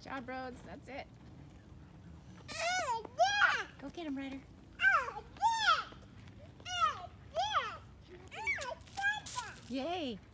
job, Broads. That's it. Go get him, Ryder. Yay!